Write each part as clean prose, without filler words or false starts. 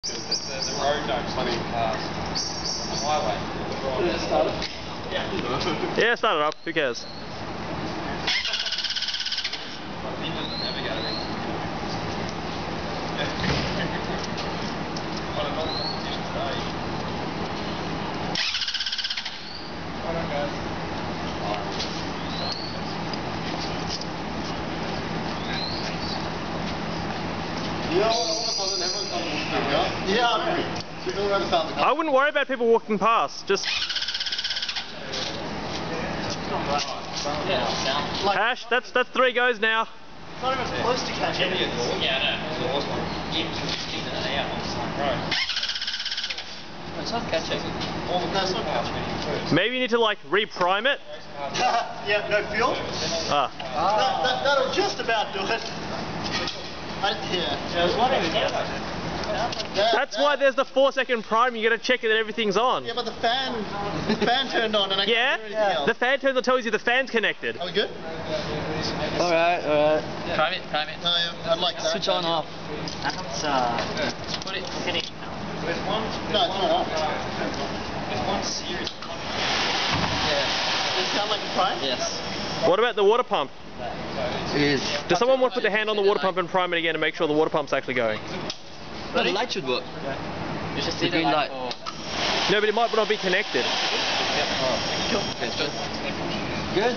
The road don't funny cars. The highway. Did it start it? Yeah. Yeah, start it up. Who cares? I wouldn't worry about people walking past. Just Hash. That's 3 goes now. It's not even close to catching. Yeah, I know. It's not catching. No, it's not catching. Maybe you need to like re-prime it. Yeah, no fuel? That'll just about do it. Yeah. I was wondering. That's why there's the 4-second prime. You got to check that everything's on. Yeah, but the fan turned on and I can't do anything else. The fan turns on, tells you the fan's connected. Are we good? Alright. Prime it. No, yeah, I'd like that. Switch on off. That's Put it. Look at it. There's one. No, it's not on. There's one series. Does it sound like a prime? Yes. What about the water pump? Is. Does someone want to put their hand on the water pump and prime it again and make sure the water pump's actually going? No, the light should work. It's just the green light. No, but it might not be connected. Good.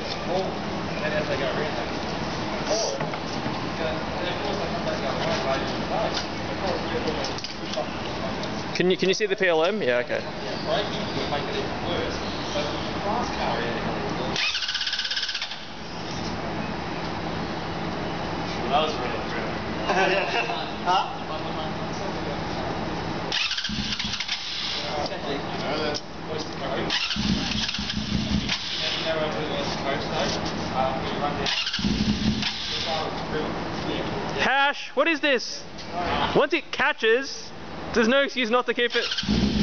Can you see the PLM? Yeah, okay. That was really Huh? Hash, what is this? Once it catches, there's no excuse not to keep it.